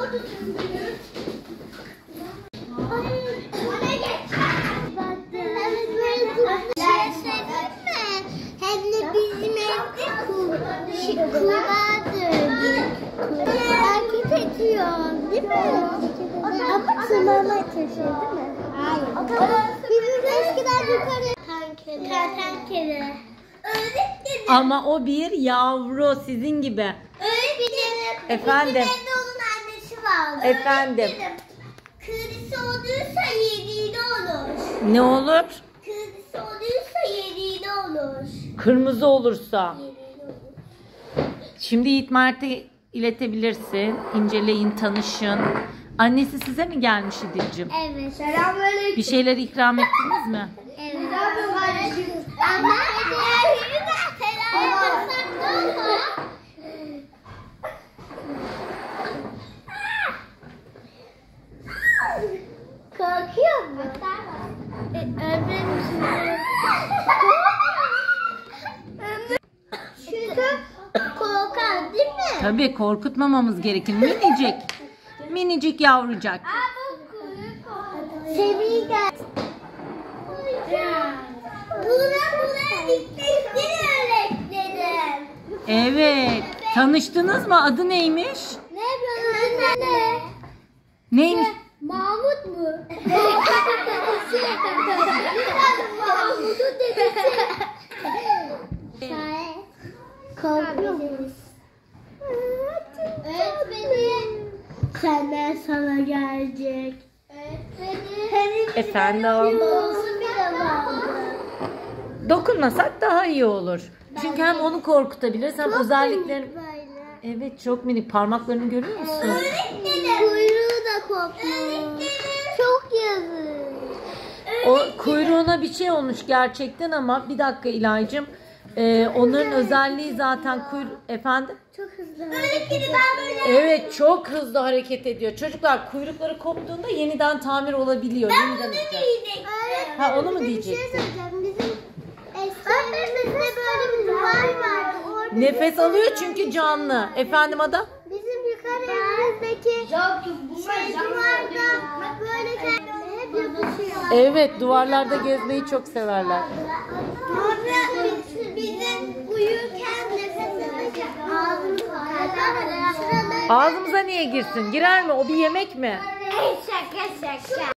Hem de bizim evde hareket ediyor, değil mi? Ama tırmanmaya çalışıyor, değil mi? Hayır. Bizim eskiden yukarı kertenkele. Ama o bir yavru, sizin gibi. Öğretmenim. Efendim. Bizim evde onun annesi vardı. Efendim. Kırmızı olursa yediğinde olur. Ne olur? Kırmızı olursa yediğinde olur. Kırmızı olursa. Yediğinde olur. Şimdi Yiğit Mert'e iletebilirsin. İnceleyin, tanışın. Annesi size mi gelmiş İdil'cim? Evet. Selamünaleyküm. Bir şeyler ikram ettiniz mi? Evet. Ama eğer selam yaparsak ne olur? Korkuyor mu? Çünkü korkar, değil mi? Tabii korkutmamamız gerekir. Minicik. Minicik yavrucak. Semih gel. Buna dikkat öğretmenim. Evet. Tanıştınız mı? Adı neymiş? Ne yapıyorsun anne? Neymiş? Mahmut mu? Mahmut'un dedesi. Korkuyor musun? Öğretmenim. Senden sana gelecek. Öğretmenim. Efendim. Olsun bile vardı. Dokunmasak daha iyi olur. Çünkü hem onu korkutabiliriz hem özelliklerini... Böyle. Evet, çok minik. Parmaklarını görüyor musun? Öğretmenim. Kuyruğu da kopmuş. Çok yazık. O kuyruğuna bir şey olmuş gerçekten ama bir dakika İlaycığım. Onların özelliği zaten efendim? Çok hızlı. Öğretmenim ben böyle. Evet, çok hızlı hareket ediyor. Çocuklar kuyrukları koptuğunda yeniden tamir olabiliyor. Ben yeniden bunu olacak. diyecektim. Ha, onu mu Bir şey diyecektin? söyleyeceğim. Bizim eskimizde böyle bir duvar vardı. Orada Nefes alıyor çünkü canlı. Efendim Ada? bizim yukarı evimizdeki duvarda böyle kendine hep yapışıyor. Evet, duvarlarda gezmeyi çok severler. Sonra bizim uyurken nefes alırken ağzımız var. Ağzımıza niye girsin? Girer mi? O bir yemek mi? Şaka şaka.